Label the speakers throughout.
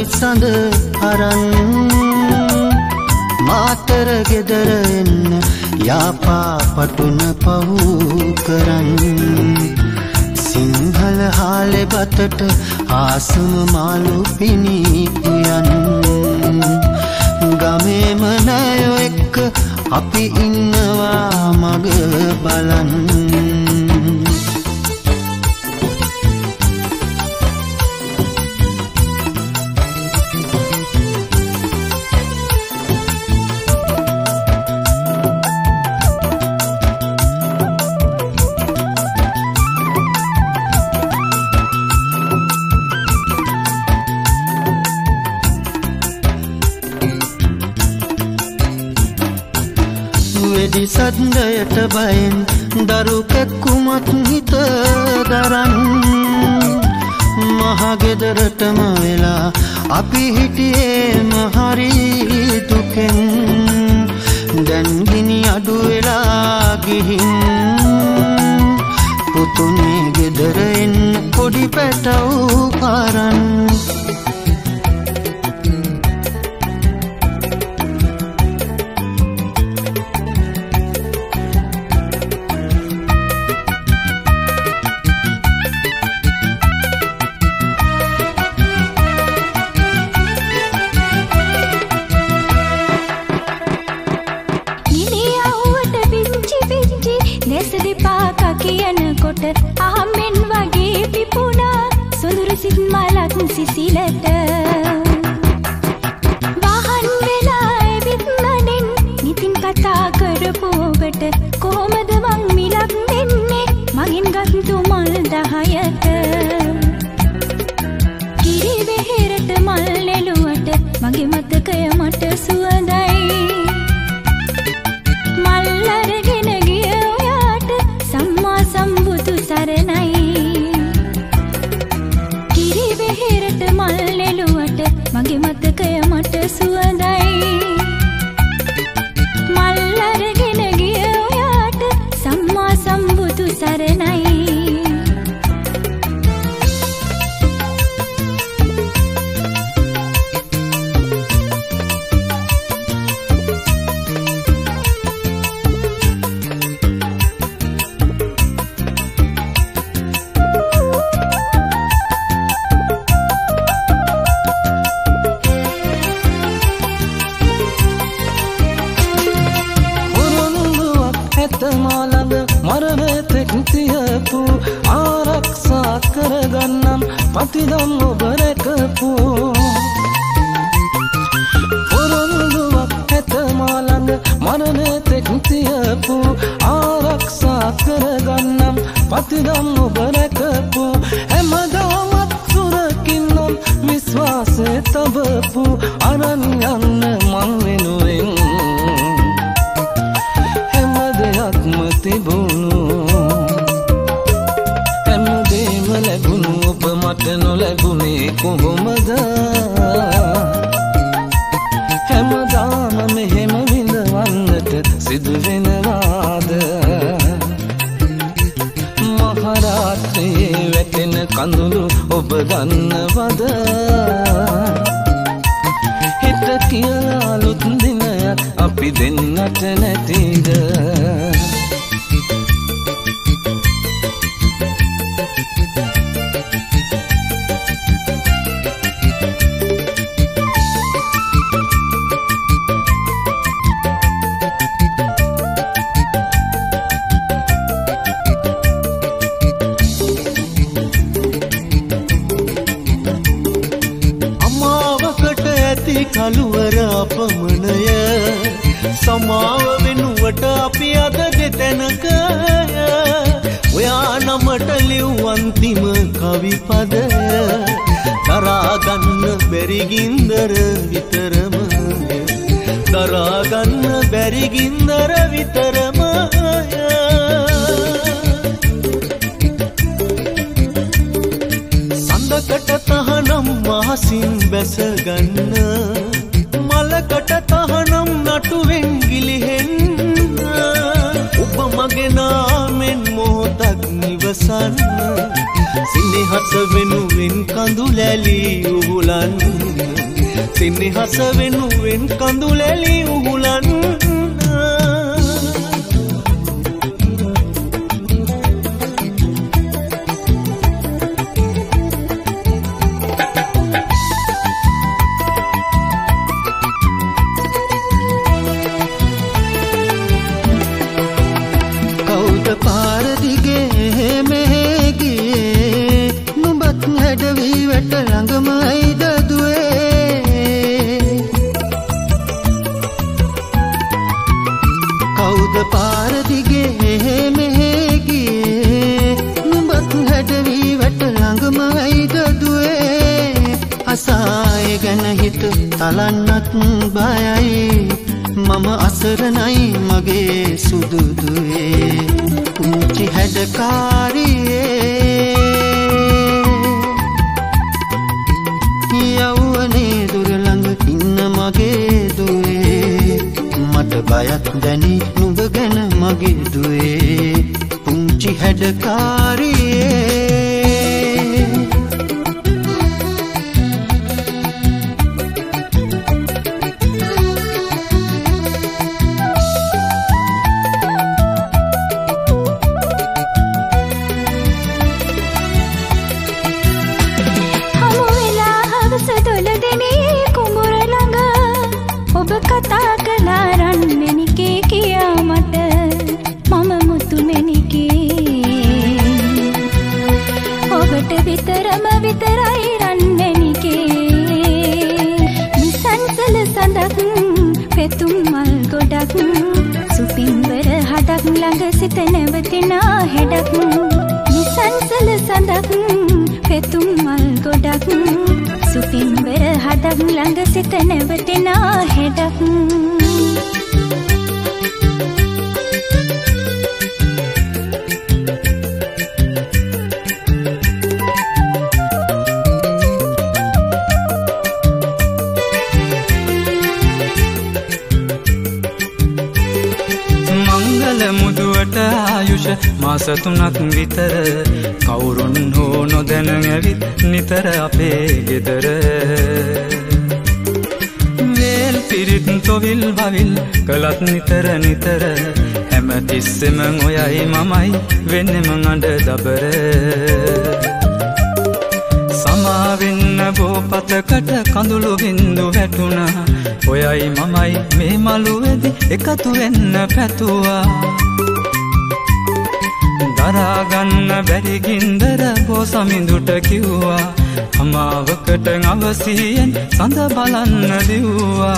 Speaker 1: සඳ අරන් මාතර ගෙදර එන්න යාපා පටුන පහු කරන් සිංහල හාලේ බතට ආසම මාළු පිණි උයන් ගමේම නයෝ එක්ක අපි ඉන්නවා මග බලන් සද්දයට බයෙන් දරු කැක්කුමත් හිත දරන් මහගෙදරටම වෙලා අපි හිටියේම හරි දුකෙන් දැන් ගිනි අඩු වෙලා ගිහින් පුතුනේ ගෙදර එන්න පොඩි පැටව් අරන්
Speaker 2: අහම්බෙන් වගේ පිපුණා සොඳුරු සිත් මලක් සිසිලට වහන් වෙලා ඇවිත් නඩෙන් නිතින් කතා කරපු ඔබට කොහොමද මං මිලක් දෙන්නේ මගෙන් ගත්තු මල් 10ට කිරි වෙහෙරට මල් නෙළුවට මගේ මතකය මට සුවඳයි මල් අරගෙන ගිය ඔයාට සම්මා සම්බුදු සරණයි කිරි වෙහෙරට මල් නෙළුවට මගේ මතකය මට සුවඳයි මල් අරගෙන ගිය ඔයාට සම්මා සම්බුදු සරණයි
Speaker 1: ආරක්ෂා කරගන්නම් පතිදම් ඔබ රැකපු පොරොන්දුවක් ඇත මා ළඟ මරණය තෙක් තියපු ආරක්ෂා කරගන්නම් පතිදම් ඔබ රැකපු හැමදාමත් සුරකින්නම් විශ්වාසය තබපු අරන් යන්න මං වෙනුවෙන් හැම දෙයක්ම තිබුණු ලැබුණු ඔබ මට නොලැබුණේ කොහොමද හැමදාම මෙහෙම විඳවන්නට සිදු වෙනවාද මහරාත්‍රියේ වැටෙන කඳුළු ඔබ දන්නවද හෙට කියලා අලුත් දිනයක් අපි දෙන්නට නැතිද කළුවර අපමණය සමාව වෙනුවට අපි අද දෙතැනක ඔයා නමට ලිව් අන්තිම කවි පද දරාගන්න බැරි ගින්දර විතරම දරාගන්න බැරි ගින්දර විතරම සඳකට තහනම් මහසින් බැසගන්න මලකට තහනම් නටුවෙන් ගිලිහෙන්න ඔබ මගේ නාමෙන් මොහොතක් නිවසන්න සිනහස වෙනුවෙන් කඳුලැලි උහුලන්න සෙනෙහස වෙනුවෙන් කඳුලැලි උහුලන්න
Speaker 3: කවුද පාර දිගේ මෙහෙ ගියේ නුඹත් හැඩවි වැට ළඟමයිද දුවේ කවුද පාර දිගේ මෙහෙ ගියේ නුඹත් හැඩවි වැට ළඟමයිද දුවේ අසාය ගැන හිත තලන්නත් බයයි මම අසරණයි මගේ සුදුදුවේ පුංචි හැඩකාරියේ යවුවනේ දුර ළඟ ඉන්න මගේ දුවේ මට බයක් දැනි නුඹ ගැන මගේ දුවේ පුංචි හැඩකාරියේ
Speaker 2: කතා කළා රන්මැණිකේ කියා මට මම මුතුමැණිකේ ඔබට විතරම විතරයි රන්මැණිකේ නිසංසල සඳක් පෙතුම් මල් ගොඩක් සුපින්වර හඩක් ළඟ සිත නැවතිනා හැඩක් නිසංසල සඳක් පෙතුම් මල් ගොඩක් සුපින්වර හඩක් ළඟ සිත නැවතිනා හැඩක්
Speaker 4: මංගල මුදුවට ආයුෂ මාස 3ක් විතර කවුරුන් හෝ නොදැන ඇවිත් නිතර අපේ ගෙදර වේල් පිරිත් තොවිල් බවිල් කළත් නිතර නිතර හැම තිස්සෙම ඔයයි මමයි වෙන්නෙම අඬ දබර සමාවෙන්න බෝපතකට කඳුළු බින්දු වැටුණා ඔයයි මමයි මේ මළුවේදී එකතු වෙන්න පැතුවා දරාගන්න බැරි ගින්දර බෝසමිඳුට කිව්වා අමාවකට අවසියෙන් සඳ බලන්න දිව්වා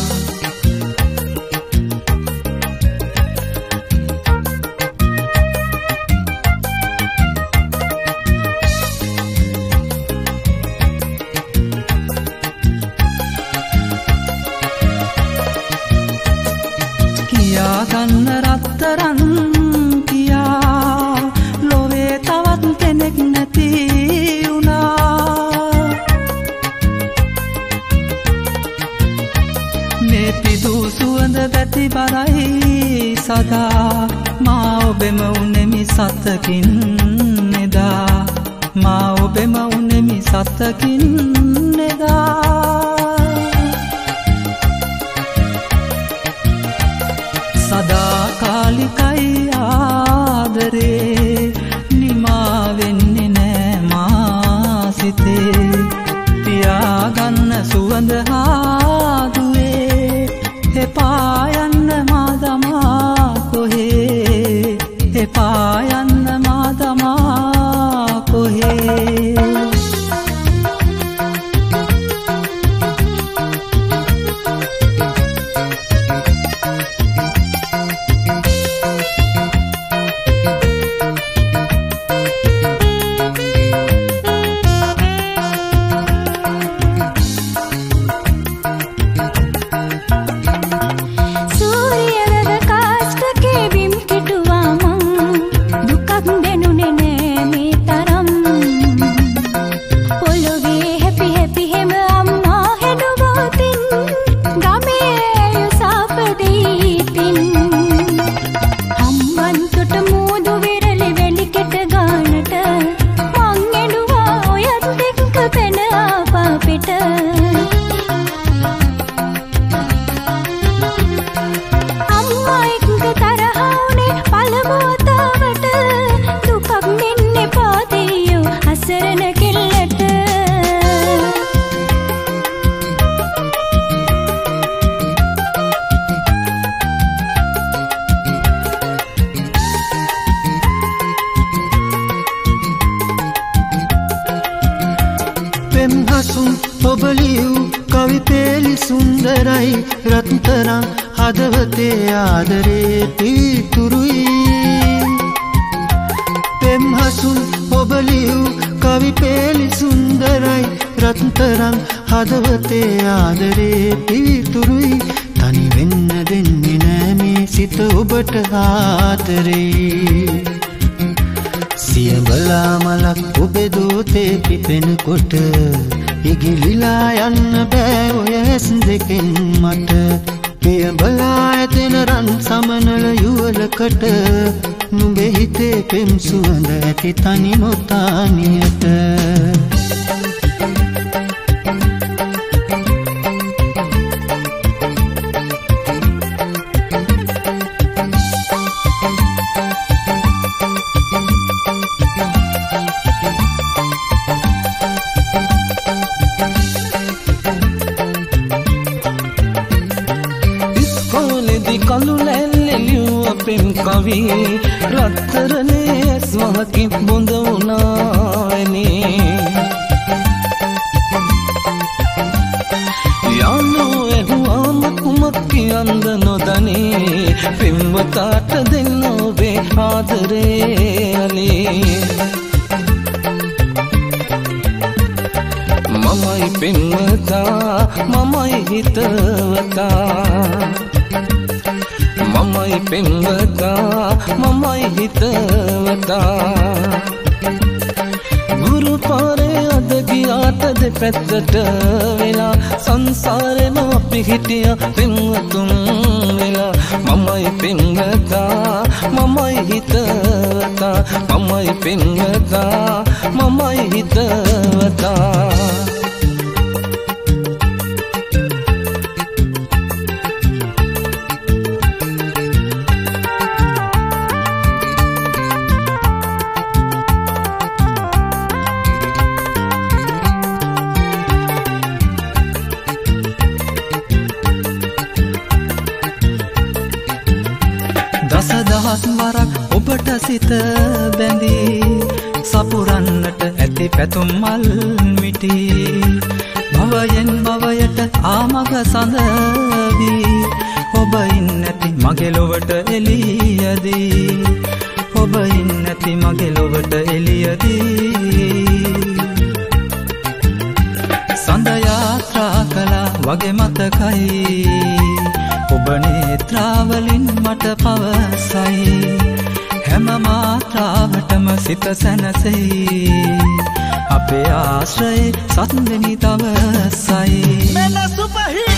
Speaker 4: කියා ගන්න රත්තරන් කියා ලොවේ තවත් කෙනෙක් නැති වුණා මේ පිදු සුවඳ වැති බරයි සදා මා ඔබෙම උනේමි සතකින් නෙදා මා ඔබෙම උනේමි සතකින් නෙදා සදා කාලිකයි ආදරේ නිමා වෙන්නේ නෑ මා සිතේ පියාගන්න සුවඳ හාදුවේ එපා යන්න මා දමා කොහේ එපා යන්න මා දමා කොහේ
Speaker 3: කවි පෙළි සුන්දරයි රත්තරන් හදවතේ ආදරේ පිතුරුයි පෙම්හසුන් ඔබ ලියූ කවි පෙළි සුන්දරයි රත්තරන් හදවතේ ආදරේ පිතුරුයි තනි වෙන්න දෙන්නේ නෑ මේ සිත ඔබට ආදරේ සියඹලා මලක් ඔබේ දෝතේ පිපෙනකොට ඉගිලිලා යන්න බෑ ඔය ඇස් දෙකෙන් මට පියඹලා ඇතෙන රන් සමනල යුවලකට නුඹේ හිතේ පෙම් සුවඳ ඇති තනි නොතානියට
Speaker 1: කවි රත්තරනේ ඇස් වහකින් බොඳ වුණානේ යානෝ ඇහුවාම කුමක් කියන්ද නොදනේ පෙම්වතාට දෙන්න ඔබේ ආදරේ අනේ මමයි පෙම්වතා මමයි හිතවතා මමයි පෙම්වතා මමයි හිතවතා ගුරු පාරේ අද ගියාට දෙපැත්තට වෙලා සංසාරෙම අපි හිටිය පෙම්වතුන් වෙලා මමයි පෙම්වතා මමයි හිතවතා මමයි පෙම්වතා මමයි හිතවතා
Speaker 4: දසදහස් වරක් ඔබට සිත බැඳී සපුරන්නට ඇති පැතුම් මල් මිටි භවයෙන් භවයට ආමග සඳවී ඔබ ඉන්නැති මගේ ලොවට එළියදී ඔබ ඉන්නැති මගේ ලොවට එළියදී සඳ යාත්‍රා කළා වගේ මතකයි ඔබ නේත්‍රාවලින් මට පවසයි හැම මාත්‍රාවටම සිත සැනසෙයි අපේ ආශ්‍රයේ සත්දෙනි තවසයි
Speaker 1: මෙල සුපර්හිට්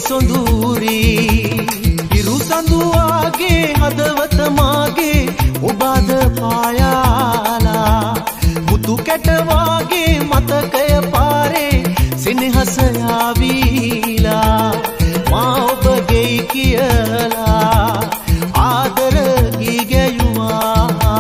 Speaker 5: සොඳූරි ඉරු සඳුවාගේ හදවත මාගේ ඔබද පායාලා මුතු කැටවාගේ මතකය පාරේ සෙනෙහස යාවීලා මා ඔබගේ කියලා ආදර ගීගැයුවා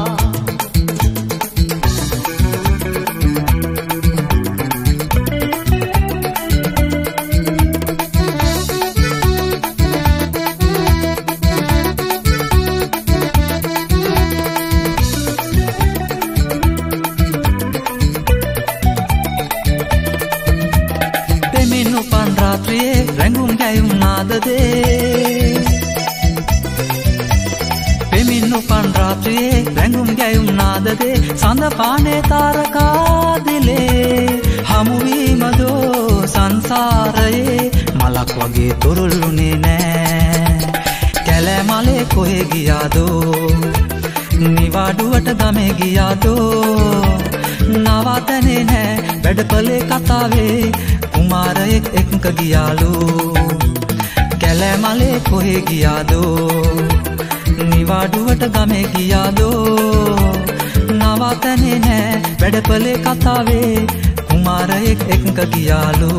Speaker 4: පෙමින්නු පන් රාත්‍රියේ රැඟුම් ගැයුම් නාදදේ සඳ පානේ තාරකා දිලේ හමුවීමදෝ සංසාරයේ මලක් වගේ තුරුල්ලුනේ නෑ කැලෑ මලේ කොහෙ ගියාදෝ නිවාඩුවට ගමේ ගියාදෝ නවතනේ නෑ වැඩපලේ කතාවේ කුමාරයෙක් එක්ක ගියාලු කැලෑ මලේ කොහෙ ගියාදෝ නිවාඩුවට ගමේ ගියාදෝ නවතනේ නෑ වැඩපලේ කතාවේ කුමාරයෙක් එක්ක ගියාලු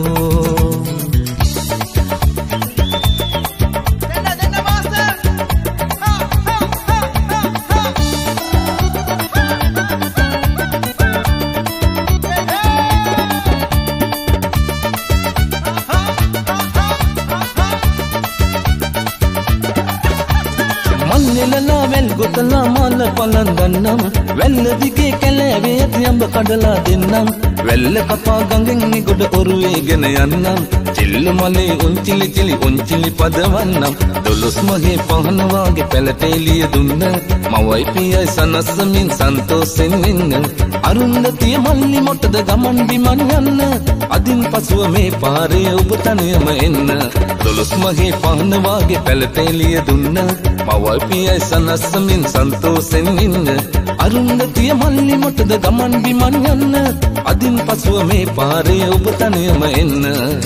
Speaker 1: ගොතලා මල පලන් ගන්නම් වැල්ල දිගේ කැලෑවේ ඇති අඹ කඩලා දෙන්නම් වැල්ල කපා ගඟෙන් නිගොඩ ඔරුවේගෙන යන්නම් චිල්ල මලේ උන්චිලි පදවන්නම් දොළොස් මගේ පහන වාගේ පැලටේලිය දුන්න මවයි පියයි සනස්සමින් සන්තෝසෙන් ඉන්න අරුන්දතිය මල්ලි මොටද ගමන් බිමන් යන්න අදින් පසුව මේ පාරේ ඔබ තනියම එන්න දොළොස් මගේ පහන වාගේ පැලටේලිය දුන්න මවයි පියයි සනස්සමින් සන්තෝසෙන් ඉන්න අරුන්දතිය මල්ලි මොටද ගමන් බිමන් යන්න අදින් පසුව මේ පාරේ ඔබ තනියම එන්න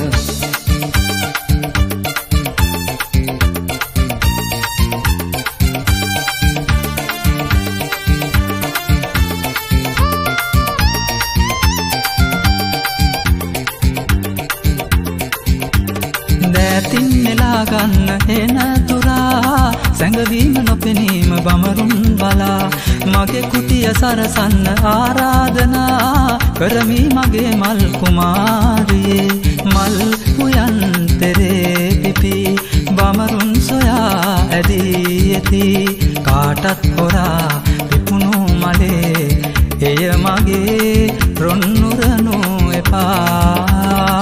Speaker 4: දැතින් නෙලා ගන්න එන තුරා සැඟවීම නොපෙනීම බමරුන් බලා මගේ කුටිය සරසන්න ආරාධනා කරමි මගේ මල් කුමාරියේ මල් උයන් තෙරේ පිපි බමරුන් සොයා ඇදී ඇති කාටත් හොරා පිපුණු මලේ එය මගේ රොන්නුරනු එපා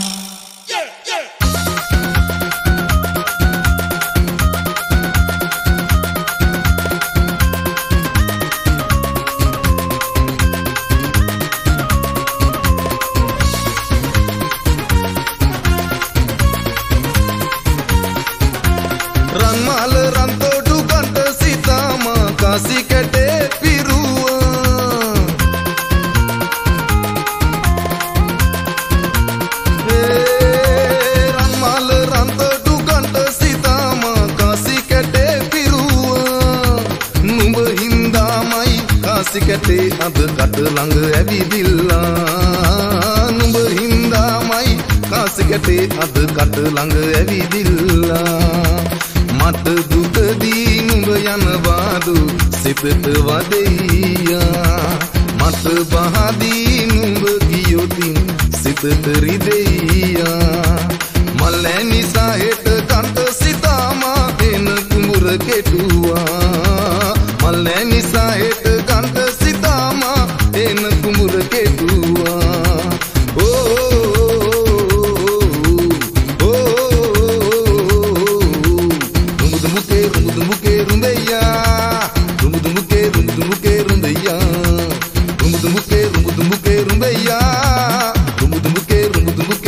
Speaker 6: කැටේ අද කට ළඟ ඇවිදිල්ලා නුඹ හින්දාමයි කාසි කැටේ අද කට ළඟ ඇවිදිල්ලා මට දුකදී නුඹ යන වාදු සිතට වදෙයියා මට බහදී නුඹ ගියොතින් සිතට රිදෙයියා මල්ලෑ නිසා හෙට කන්ට සිතාමා එන කුඹුර කෙටුවා මල්ලෑ නිසා හෙට කන්ට සිතාමා එන කුඹුර කෙටුවා rumbu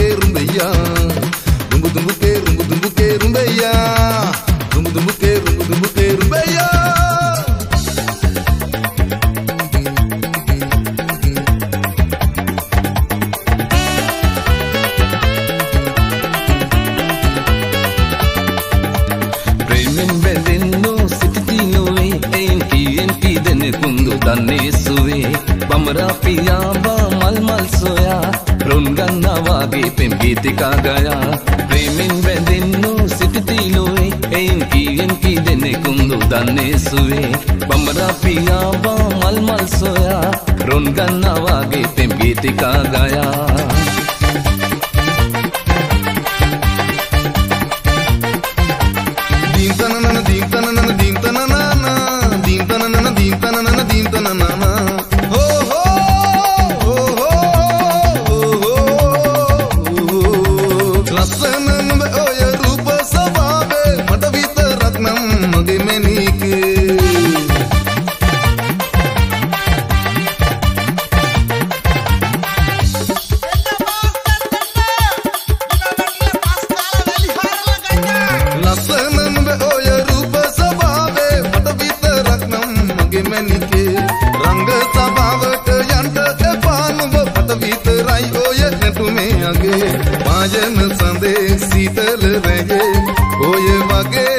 Speaker 1: බඹරා පියාඹා මල් මල් සොයා රුන් ගන්නා වාගේ පෙම් ගීතිකා ගයා ප්‍රේමෙන් බැඳෙන්නු සිටිතිලෝයි එයින් කීයෙන් කී දෙනෙකුඳු දන්නේ සුවේ බඹරා පියාඹා මල් මල් සොයා රුන් ගන්නා වාගේ පෙම් ගීතිකා ගයා
Speaker 6: සඳේ සීතල රැගේ ඔය වගේ